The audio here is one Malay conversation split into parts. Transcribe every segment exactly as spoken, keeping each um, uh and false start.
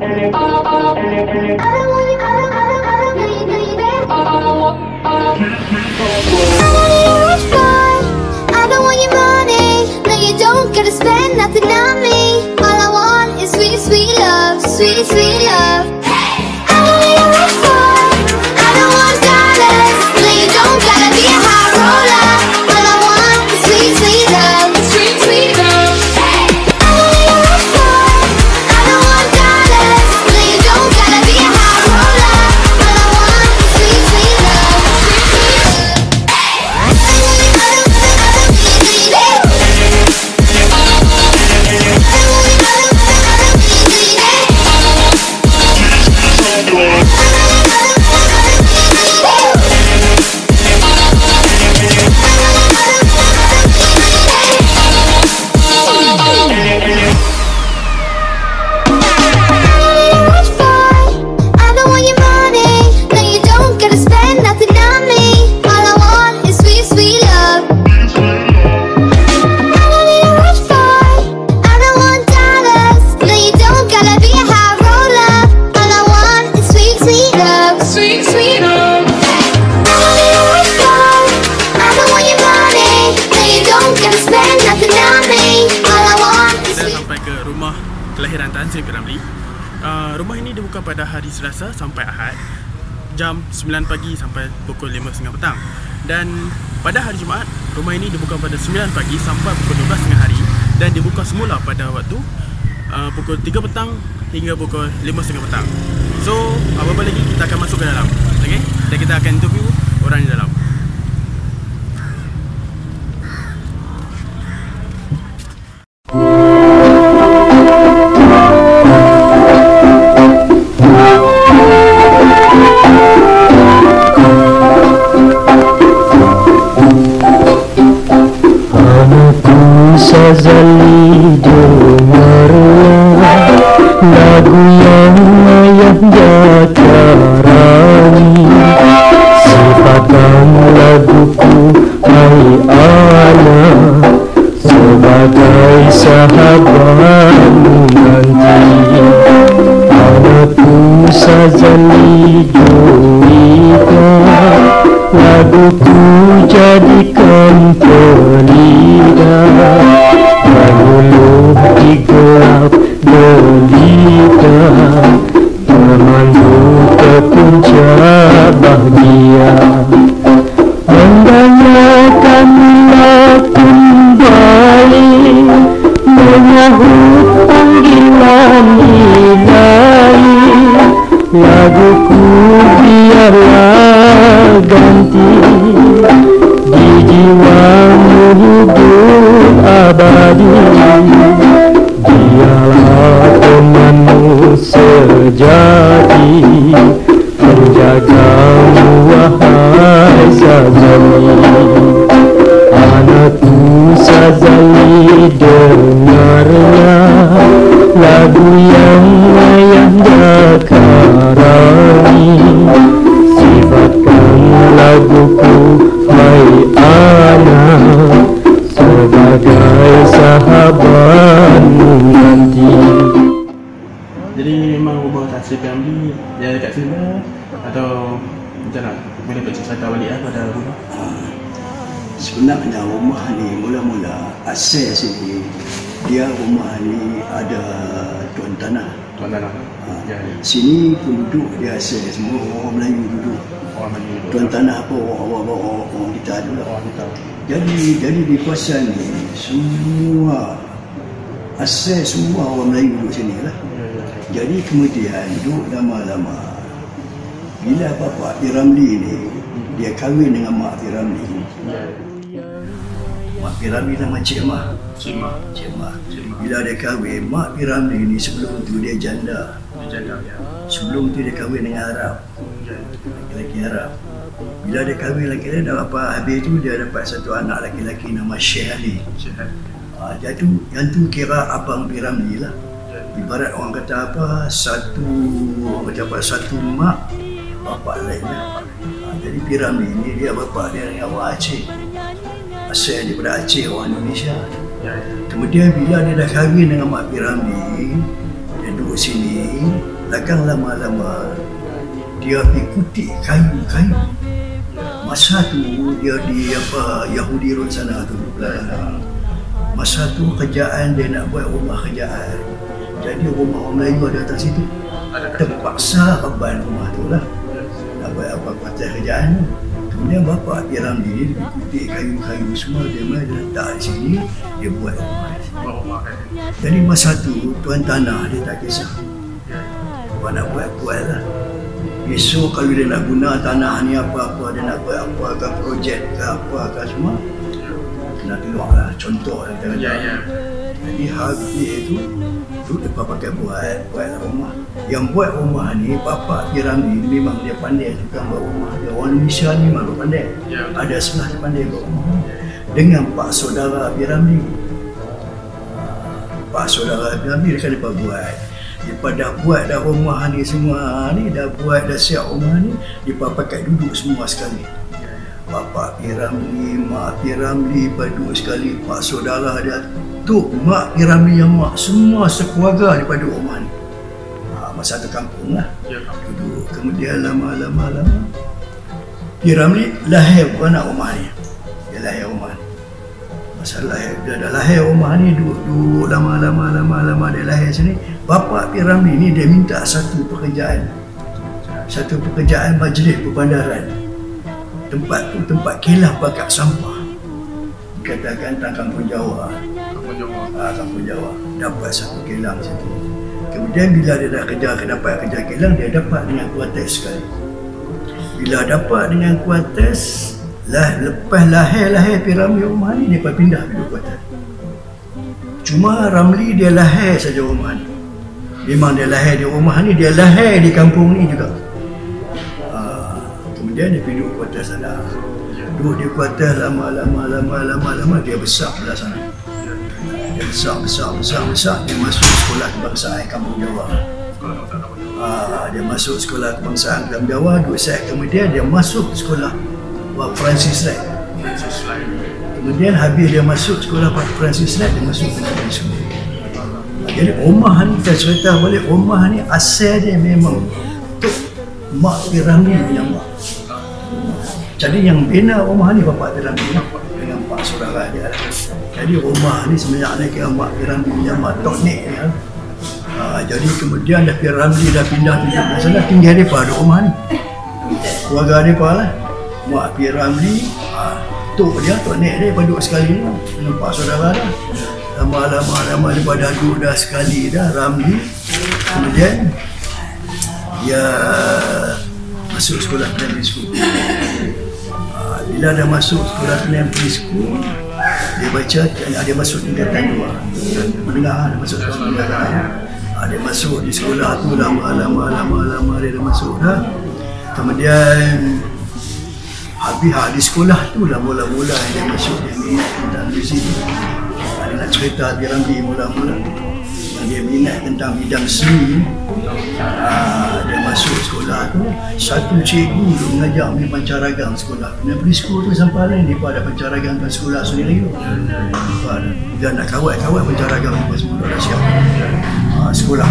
Sweet, sweet love. Kelahiran Tan Sri P. Ramlee. Uh, rumah ini dibuka pada hari Selasa sampai Ahad jam sembilan pagi sampai pukul lima tiga puluh petang. Dan pada hari Jumaat, rumah ini dibuka pada sembilan pagi sampai pukul dua belas tengah hari dan dibuka semula pada waktu uh, pukul tiga petang hingga pukul lima tiga puluh petang. So, apa-apa lagi kita akan masuk ke dalam. Okey? Dan kita akan interview orang di dalam. Sazali dengarlah lagu yang ayah karani, sifatkan laguku hai anak sebagai sahabatmu nanti. Anakku Sazali Juwita, laguku jadikan pelita, mengeluh di gelap gelita, memandu ke puncak bahagia, mendanyakanlah kembali, menyahut panggilan ilahi. Laguku biarlah ganti di jiwamu hidup abadi. Dialah temanmu sejati, penjagamu wahai Sazali. Anakku Sazali dengarlah lagu yang ayah karani, sifatkan laguku hai anak sebagai sahabatmu nanti. Jadi memang rumah Tan Sri P. Ramlee dia dekat sini atau macam mana? Boleh bercerita balik lah pada rumah? Sebenarnya rumah ni mula-mula asal sini dia rumah ni ada tuan tanah. Tuan tanah. Ha. Ya, ya. Sini penduduk dia asal semua orang Melayu duduk. Orang Melayu duduk. Tuan tanah apa orang orang orang kita dulu. Orang kita. Jadi jadi di kawasan ni semua asal semua orang Melayu duduk sini lah. Ya, ya. Jadi kemudian duduk lama-lama bila bapa P. Ramlee ni dia kahwin dengan mak P. Ramlee. Ya. Mak P. Ramlee nama Cik Mah. Cik Mah. Cik Mah. Bila dia kahwin, mak P. Ramlee ni sebelum tu dia janda. Dia janda, ya. Sebelum tu dia kahwin dengan Arab. Lelaki Arab. Bila dia kahwin lelaki dia dah apa, habis tu dia dapat satu anak lelaki nama Syekh Ali. Syekh Ali. Ha, jadi tu, yang tu kira abang P. Ramlee lah. Ibarat orang kata apa, satu macam apa, satu mak, bapak lain lah. Ha, jadi P. Ramlee ni dia bapak dia dengan orang Aceh. Asal daripada Aceh, orang Indonesia. Ya, ya. Kemudian bila dia dah kahwin dengan mak P. Ramlee, dia duduk duduk sini, belakang lama-lama dia pergi kutip kayu-kayu. Masa tu dia di apa Yahudi Road sana tu belakang. Masa tu kerjaan dia nak buat rumah kerjaan. Jadi rumah orang Melayu ada atas situ. Terpaksa beban rumah tu lah. Nak buat apa kuartus kerjaan. Kemudian bapa Piram ni dia kutip kayu-kayu semua, dia mai dia letak di sini, dia buat rumah. Jadi masa tu tuan tanah dia tak kisah. Apa nak buat buat lah. Besok kalau dia nak guna tanah ni apa-apa, dia nak buat apa ke projek ke apa ke semua, kena keluar lah contoh lah. Ya, ya. Jadi habis itu tu depa pakai buat buat rumah. Yang buat rumah ni bapa Piram ni memang dia pandai tukang buat rumah. Dia orang Indonesia ni memang pandai. Ya. Ada sebelah dia pandai buat rumah. Dengan pak saudara Piram ni. Pak saudara Piram ni dia kan depa buat. Depa dah buat dah rumah ni semua ni, dah buat dah siap rumah ni, depa pakai duduk semua sekali. Bapa Piram ni, mak Piram ni duduk sekali, pak saudara dia tu, mak Piram ni yang mak semua sekeluarga daripada rumah ni. Ha, masa tu kampung lah. Duduk. Kemudian lama-lama lama Piram ni lahir anak rumah ni. Dia lahir rumah ni. Masa lahir, dia dah lahir rumah ni, duduk lama-lama lama-lama dia lahir sini. Bapa Piram ni dia minta satu pekerjaan. Satu pekerjaan majlis perbandaran. Tempat tu tempat kilang bakar sampah. Dikatakan tentang kampung Jawa. Kampung Jawa. Ah, kampung Jawa. Dapat satu kilang situ. Kemudian bila dia dah kerja, dapat kerja kilang, dia dapat dengan kuartus sekali. Bila dapat dengan kuartus, lah, lepas lahir-lahir Piram di rumah ni, dia pindah duduk kuartus. Cuma Ramli dia lahir saja rumah ni. Memang dia lahir di rumah ni, dia lahir di kampung ni juga. Uh, kemudian dia pergi duduk kuartus sana. Duduk di kuartus lama-lama lama-lama lama dia besar belah sana. Dia besar besar besar besar dia masuk sekolah kebangsaan kampung Jawa. Uh, dia masuk sekolah kebangsaan kampung Jawa, dua saat kemudian dia masuk sekolah Pak Francis Rai. Kemudian habis dia masuk sekolah Pak Francis Rai, dia masuk ke negeri Semua. Jadi rumah ni kita cerita balik, rumah ni asal dia memang Tok Mak Piram ni punya mak. Jadi yang bina rumah ni Bapak Piram ni dengan pak saudara dia. Jadi rumah ni sebenarnya kira Mak Piram ni punya mak Tok Nek ni. Ha, jadi kemudian dah Piram ni dah pindah duduk di sana, tinggal dia pada rumah ni. Keluarga dia lah. Mak Piram ni, ha, Tok dia, Tok Nek dia duduk sekali ni dengan pak saudara dia. Lama-lama lama lepas dah duduk dah sekali dah Ramli. Kemudian dia masuk sekolah primary school. Ha, bila dah masuk sekolah primary school, dia baca, dia masuk tingkatan dua. Mendengar, dia masuk sekolah tingkatan dua. Ha, dia masuk di sekolah tu lama-lama lama-lama dia dah masuk dah. Kemudian habis ha, di sekolah tu lah mula-mula dia masuk dia minat tentang muzik. Dia nak cerita Piram ni mula-mula dia minat tentang bidang seni. Ha, dia masuk sekolah tu, satu cikgu tu mengajar dia pancaragam sekolah. Primary school tu sampai lain dia ada pancaragam kat sekolah sendiri tu. Dia nak kawat-kawat pancaragam tu semua dah siap. Ha, sekolah.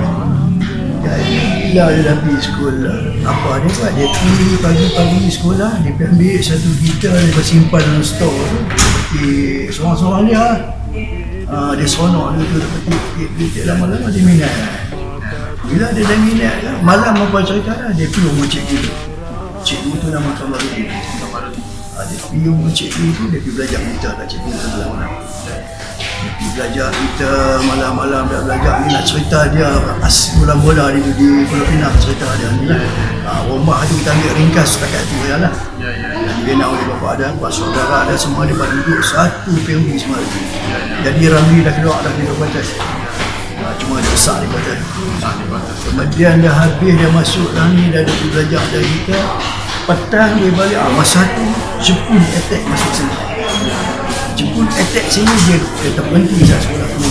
Jadi bila dia dah pergi sekolah, apa dia buat? Dia pergi pagi-pagi sekolah, dia ambil satu gitar, dia simpan dalam store tu. Di seorang-seorang dia, uh, dia seronok dia tu, dia petik lama-lama dia minat. Bila dia dah minat, malam apa cerita dah, dia pergi rumah cikgu tu. Cikgu tu nama Kamarudin. Uh, dia pergi rumah cikgu tu, dia pergi belajar gitar kat cikgu tu malam-malam. Dia pergi belajar gitar malam-malam, dia belajar ni nak cerita dia asli bola-bola dia tu di Pulau Pinang, cerita dia ni lah. Uh, rumah tu kita ambil ringkas setakat tu je lah. Dia nak oleh bapa ada, pak saudara ada, semua dia pada duduk satu family semua. Jadi Ramli dah keluar dah duduk batas. Ha, cuma dia besar di batas. Kemudian dah habis dia masuk dah ni, dah duduk belajar dah kita. Petang dia balik, ah, masa tu Jepun attack masuk sini. Jepun attack sini dia, dia terberhenti saat sekolah tu.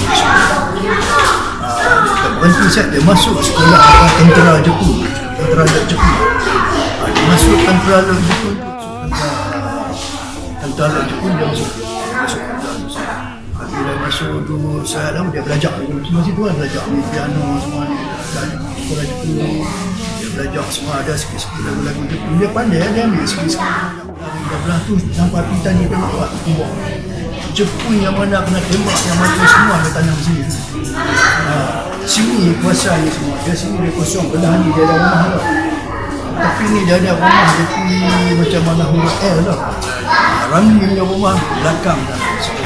Ha, dia terberhenti saat dia masuk sekolah tentera Jepun. Tentera Jepun. Ha, dia masuk tentera Jepun. Tentara Jepun dia masuk masuk tentara. Bila masuk masuk tu saya lama dia belajar masa tu kan belajar ni piano semua ni sekolah itu dia belajar semua ada sikit-sikit lagu-lagu tu dia pandai dia ambil sikit-sikit belah tu sampai pintan dia tengok buat tembak Jepun yang mana kena tembak yang mati semua dia tanam sini ha, sini kuasanya semua dia sini dia kosong belah ni dia ada rumah lah tapi ni dia ada rumah dia pergi macam mana huruf L lah Ramli punya rumah belakang dah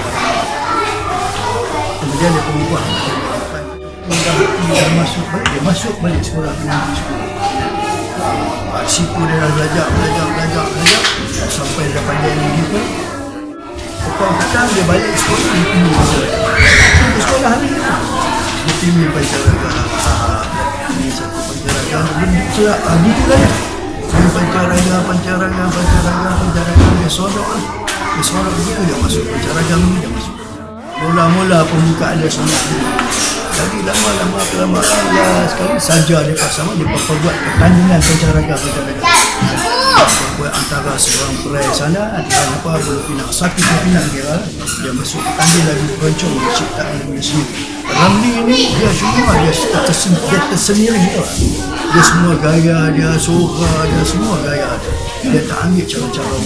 kemudian dia perempuan dia dah masuk balik dia masuk balik sekolah tinggi sekolah kat situ dia dah belajar belajar belajar belajar sampai dia pandai lagi pun petang-petang dia balik sekolah dia pergi ke sekolah hari ni dia pergi pancaraga ini satu pancaraga dia gitu lah ya dia pancaraga pancaraga pancaraga pancaraga dia sorok lah dia sorok begitu dia masuk pancaraga ni dia masuk mula-mula pembukaan dia sangat jadi lama-lama kelamaan ya sekali saja dia pasang dia buat pertandingan pancaraga pancaraga buat antara seorang perai sana dan apa boleh pinang satu pinang dia dia masuk ambil lagu peroncong dia ciptaan lagu sendiri Ramli ni dia semua dia tersendiri dia tersendiri dia, dia semua gaya dia suara dia semua gaya dia dia tak ambil cara-cara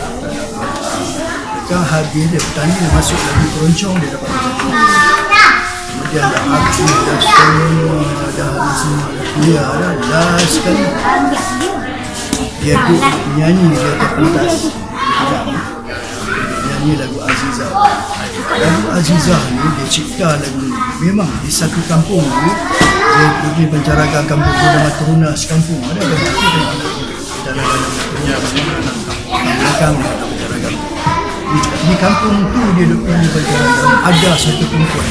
kan habis dia bertanding dia masuk lagu peroncong dia dapat kemudian dah aku dah semua dah semua dia dah last sekali dia duduk nyanyi di atas pentas nyanyi lagu Azizah lagu Azizah ni dia cipta lagu ni memang di satu kampung ni dia pergi pencaraga kampung Gudang Turuna sekampung ada ada dalam belakang pencaraga di, di kampung tu dia pergi pencaraga ada satu perempuan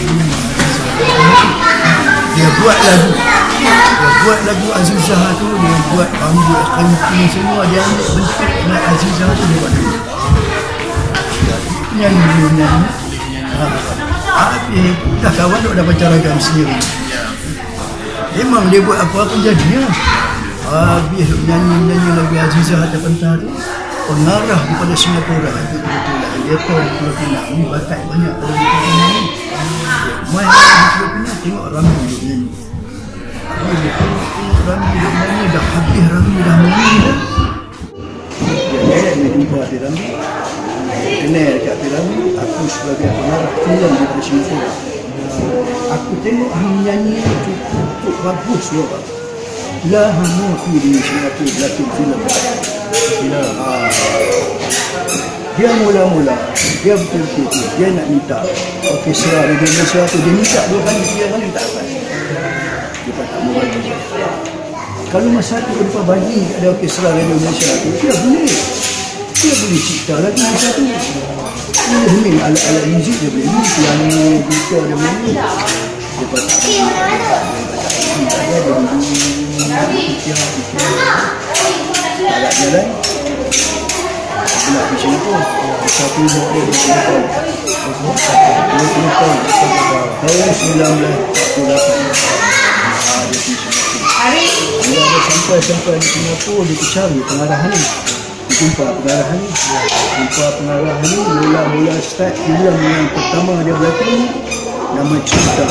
dia buat lagu dia buat lagu Azizah tu dia buat rambut kencing semua dia ambil bentuk nak Azizah tu dia buat lagu nyanyi nyanyi habis dah kawan duk dah pancaraga sendiri memang dia buat apa pun jadi ya. Habis nyanyi-nyanyi lagu Azizah ada pentas tu pengarah daripada Singapura itu kebetulan dia tahu di Pulau Pinang ni bakat banyak dalam Pulau Pinang ni main di Pulau Pinang tengok Ramli duk nyanyi dia tengok Ramli duk nyanyi dah habis Ramli dah nyanyi dah dia naik nak jumpa Hati Ramli kenal dekat Hati Ramli aku sebagai pengarah filem daripada Singapura aku tengok hang nyanyi cukup bagus suara lah hang mau pergi di Singapura berlakon filem dia mula-mula dia betul-betul dia nak minta orkestra Radio Malaysia tu dia minta dua kali tiga kali tak dapat dia tak mau bagi kalau masa tu dia bagi ada orkestra Radio Malaysia tu dia boleh dia boleh cipta lagi masa tu dia boleh alat-alat muzik dia boleh ni piano gitar dia boleh ni dia tak dia tak dia boleh alat jalan nak di Singapura satu bawa dia di Singapura dua puluh tahun tahun sembilan belas empat puluh lapan dia di Singapura dia ada sampai-sampai di Singapura dia cari pengarahan ni dia jumpa pengarahan ni jumpa pengarahan ni mula-mula start filem yang pertama dia berlakon nama Cinta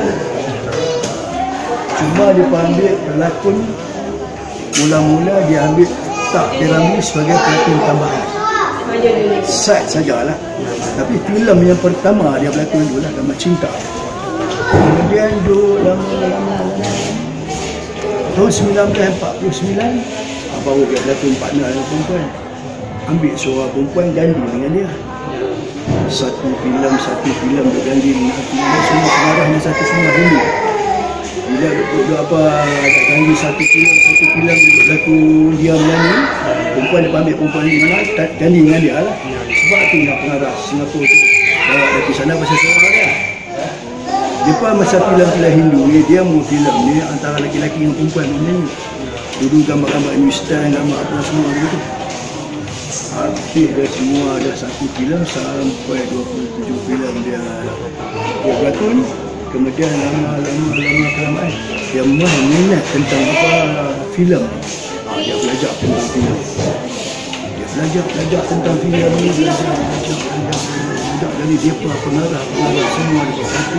cuma dia ambil berlakon mula-mula dia ambil tak Piramli sebagai pelakon tambahan side sajalah tapi filem yang pertama dia berlakon dulu lah nama Cinta kemudian dulu lama-lama tahun sembilan belas empat puluh sembilan baru dia berlakon partner dengan perempuan ambil seorang perempuan ganti dengan dia satu filem satu filem dia ganti dengan dia semua pengarah ni satu semua dulu bila duduk apa tak ganti satu filem satu filem duduk berlakon dia menyanyi perempuan dia ambil perempuan ni mana ganti dengan dia lah sebab tu nak pengarah Singapura tu bawa dari sana pasal seorang dia dia pun masa filem-filem Hindu ni dia mau filem ni antara lelaki-lelaki dengan perempuan menyanyi dulu gambar-gambar New Style gambar apa semua begitu habis dah semua dah satu filem sampai dua puluh tujuh filem dia dia berlakon kemudian lama-lama kelamaan dia minat tentang apa filem ha, dia belajar tentang filem dia belajar belajar tentang filem ni belajar belajar belajar banyak kali dia pun pengarah pengarah semua di bawah satu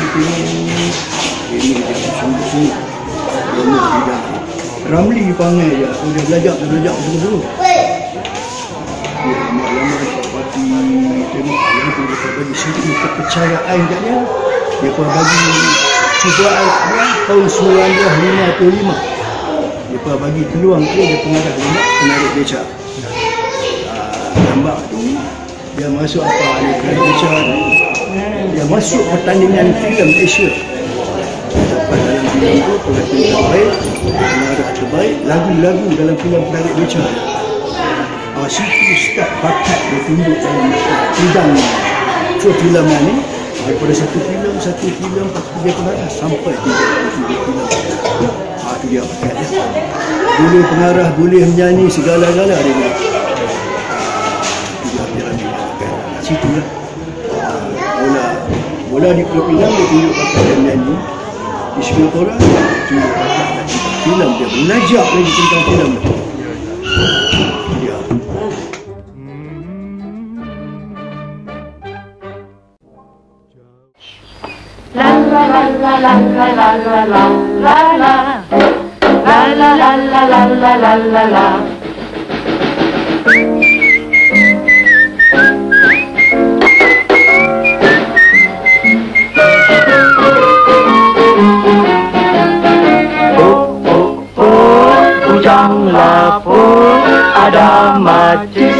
ini dia sungguh-sungguh dia tidak Ramli panggil je aku dia belajar dia belajar dulu dia lama-lama parti tengok yang tu dia bagi satu kepercayaan kat dia dia pun bagi cubaan dia tahun sembilan belas lima puluh lima dia pun bagi peluang dia dia pengarah dia penarik beca gambar tu dia masuk apa dia penarik beca dia masuk pertandingan filem Asia dapat dalam filem tu pengarah terbaik pengarah terbaik lagu-lagu dalam filem penarik beca ah, situ start bakat dia tunjuk dalam bidang filem ni daripada satu filem satu filem dia pengarah sampai tiga filem ah, tu dia bakat dia boleh pengarah boleh menyanyi segala-gala dia buat tu dia Piramli bakat situ lah bola bola di filem dia tunjuk bakat dia menyanyi di Singapura tunjuk bakat filem dia belajar lagi tentang filem tu dia La la la la la la la la la la la la la la la la la la la. Oh oh oh, ujang lapor ada mati.